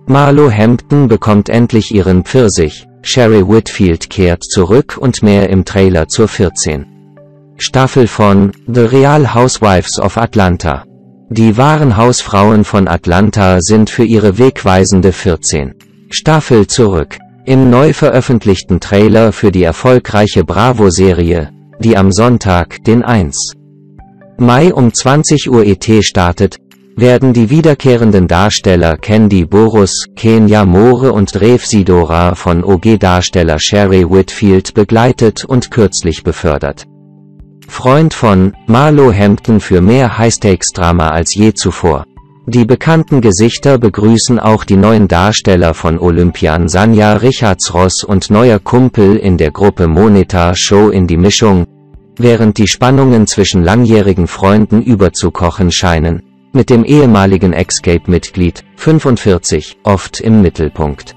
Marlo Hampton bekommt endlich ihren Pfirsich, Sherry Whitfield kehrt zurück und mehr im Trailer zur 14. Staffel von The Real Housewives of Atlanta. Die wahren Hausfrauen von Atlanta sind für ihre wegweisende 14. Staffel zurück. Im neu veröffentlichten Trailer für die erfolgreiche Bravo-Serie, die am Sonntag, den 1. Mai um 20 Uhr ET startet, werden die wiederkehrenden Darsteller Candy Burruss, Kenya Moore und Rev Sidora von OG-Darsteller Sherry Whitfield begleitet und kürzlich befördert. Freund von Marlo Hampton für mehr High-Stakes-Drama als je zuvor. Die bekannten Gesichter begrüßen auch die neuen Darsteller von Olympian Sanja Richards-Ross und neuer Kumpel in der Gruppe Moneta Show in die Mischung, während die Spannungen zwischen langjährigen Freunden überzukochen scheinen, mit dem ehemaligen Escape-Mitglied, 45, oft im Mittelpunkt.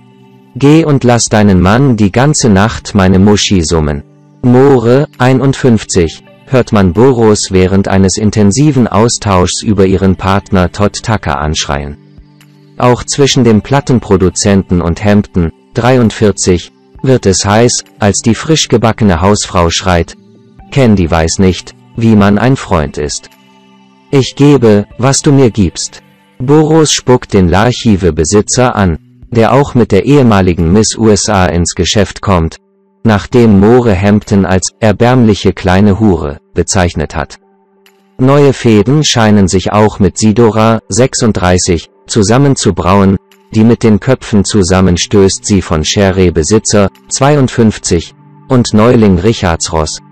Geh und lass deinen Mann die ganze Nacht meine Muschi summen. Moore, 51, hört man Burruss während eines intensiven Austauschs über ihren Partner Todd Tucker anschreien. Auch zwischen dem Plattenproduzenten und Hampton, 43, wird es heiß, als die frisch gebackene Hausfrau schreit: Candy weiß nicht, wie man ein Freund ist. Ich gebe, was du mir gibst. Burruss spuckt den L'archive-Besitzer an, der auch mit der ehemaligen Miss USA ins Geschäft kommt, nachdem Moore Hampton als erbärmliche kleine Hure bezeichnet hat. Neue Fäden scheinen sich auch mit Sidora, 36, zusammenzubrauen, die mit den Köpfen zusammenstößt sie von Sherry Besitzer, 52, und Neuling Richards-Ross,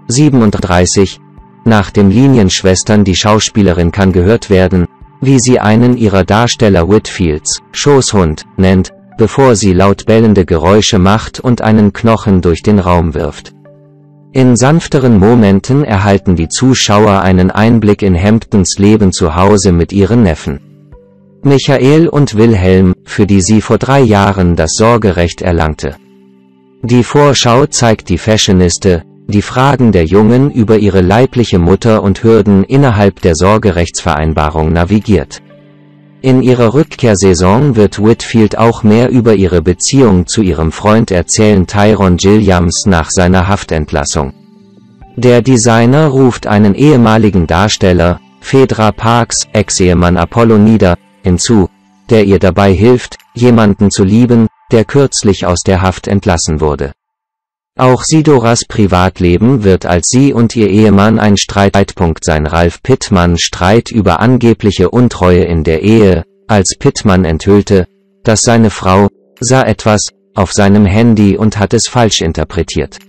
37, nach den Linienschwestern. Die Schauspielerin kann gehört werden, wie sie einen ihrer Darsteller Whitfields Schoßhund nennt, bevor sie laut bellende Geräusche macht und einen Knochen durch den Raum wirft. In sanfteren Momenten erhalten die Zuschauer einen Einblick in Hamptons Leben zu Hause mit ihren Neffen Michael und Wilhelm, für die sie vor 3 Jahren das Sorgerecht erlangte. Die Vorschau zeigt die Fashioniste, die Fragen der Jungen über ihre leibliche Mutter und Hürden innerhalb der Sorgerechtsvereinbarung navigiert. In ihrer Rückkehrsaison wird Whitfield auch mehr über ihre Beziehung zu ihrem Freund erzählen, Tyrone Gilliams, nach seiner Haftentlassung. Der Designer ruft einen ehemaligen Darsteller, Phaedra Parks, Ex-Ehemann Apollo nieder, hinzu, der ihr dabei hilft, jemanden zu lieben, der kürzlich aus der Haft entlassen wurde. Auch Sidoras Privatleben wird als sie und ihr Ehemann ein Streitpunkt sein. Ralph Pittman Streit über angebliche Untreue in der Ehe, als Pittman enthüllte, dass seine Frau sah etwas auf seinem Handy und hat es falsch interpretiert.